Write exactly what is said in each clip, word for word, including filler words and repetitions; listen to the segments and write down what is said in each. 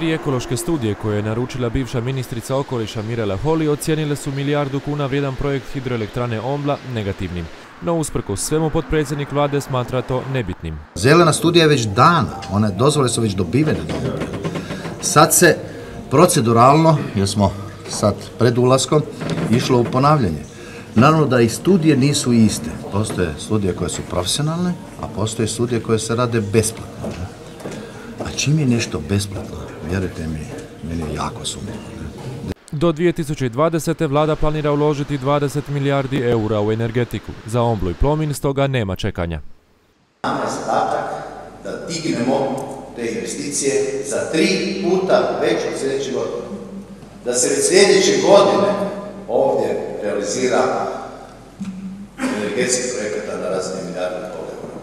Tri ekološke studije koje je naručila bivša ministrica okoliša Mirela Holy ocijenile su milijardu kuna vrijedan projekt hidroelektrane Ombla negativnim. No usprkos svemu potpredsjednik vlade smatra to nebitnim. Zelena studija je već dana, one dozvole su već dobivene. Sad se proceduralno, jer smo sad pred ulaskom, išlo u ponavljanje. Naravno da i studije nisu iste. Postoje studije koje su profesionalne, a postoje studije koje se rade besplatno. A čim je nešto besplatno, vjerujte mi, meni je jako sumnjivo. Do dvije tisuće dvadesete. vlada planira uložiti dvadeset milijardi eura u energetiku. Za Omblu i Plomin stoga nema čekanja. Nama je zadatak da dignemo te investicije za tri puta već od sljedeće godine. Da se već sljedeće godine ovdje realizira energetski projekata na razini milijardu i pol eura.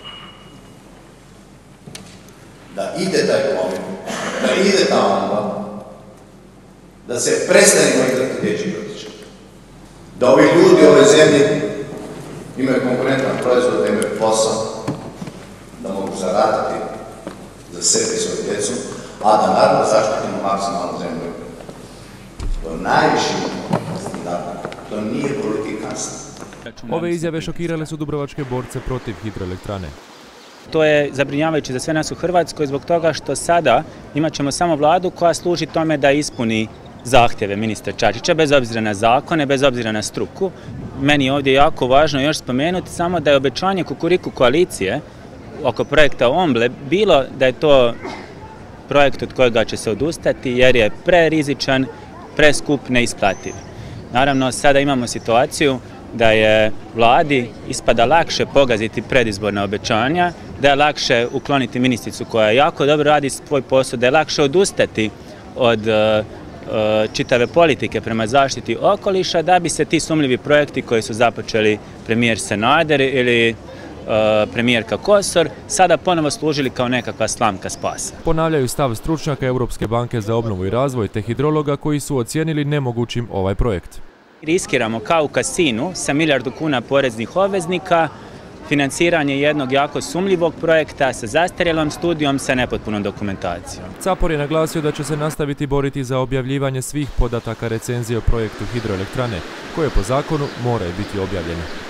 Da ide taj Plomin, da ide ta Ombla, da se prestanemo igrati dječjih vrtića. Da ovi ljudi u ovoj zemlji imaju konkurentan proizvod, da imaju posao, da mogu zaraditi za sebe i svoju djecu, a da naravno zaštitimo maksimalnu zemlju. To je najviši standard. To nije politikanstvo. Ove izjave šokirale su dubrovačke borce protiv hidroelektrane. To je zabrinjavajuće za sve nas u Hrvatskoj zbog toga što sada imat ćemo samo vladu koja služi tome da ispuni zahtjeve ministra Čačića, bez obzira na zakone, bez obzira na struku. Meni je ovdje jako važno još spomenuti samo da je obećanje Kukuriku koalicije oko projekta Omble bilo da je to projekt od kojega će se odustati jer je prerizičan, preskup, neisplativ. Naravno, sada imamo situaciju da je vladi ispada lakše pogaziti predizborna obećanja, da je lakše ukloniti ministricu koja jako dobro radi svoj posao, da je lakše odustati od čitave politike prema zaštiti okoliša, da bi se ti sumnjivi projekti koji su započeli premijer Sanader ili premijerka Kosor sada ponovo služili kao nekakva slamka spasa. Ponavljaju stav stručnjaka Europske banke za obnovu i razvoj te hidrologa koji su ocijenili nemogućim ovaj projekt. Riskiramo kao u kasinu sa milijardu kuna poreznih obveznika financiranje jednog jako sumnjivog projekta sa zastarjelom studijom sa nepotpunom dokumentacijom. Capor je naglasio da će se nastaviti boriti za objavljivanje svih podataka recenzije o projektu hidroelektrane, koje po zakonu moraju biti objavljene.